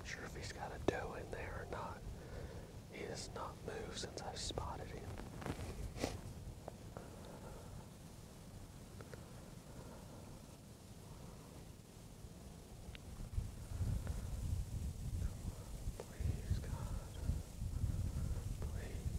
sure if he's got a doe in there or not. He has not moved since I've spotted him. Please, God. Please.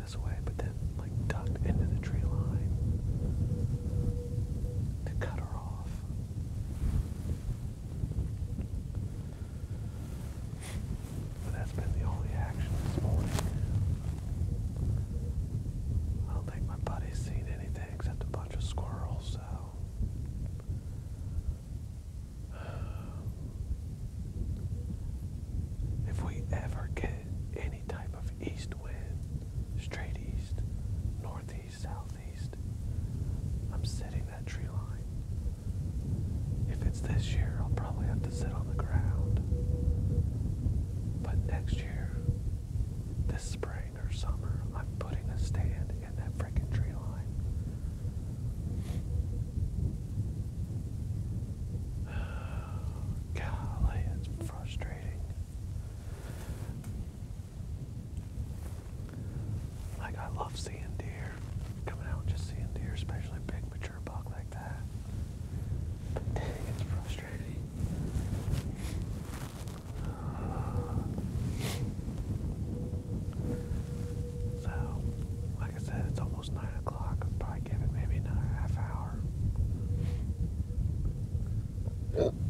this way, but then like ducked into the tree line to cut her off. But that's been the only action this morning. I don't think my buddy's seen anything except a bunch of squirrels, so. If we ever get any type of east wind, straight east, northeast, southeast, I'm sitting that tree line. If it's this year, I'll probably have to sit on the ground. But next year, this spring or summer, I'm putting a stand in that freaking tree line. Golly, it's frustrating. Like, I love seeing deer, coming out and just seeing deer, especially a big mature buck like that. But dang, it's frustrating. So, like I said, it's almost 9 o'clock. I'll probably give it maybe another half hour.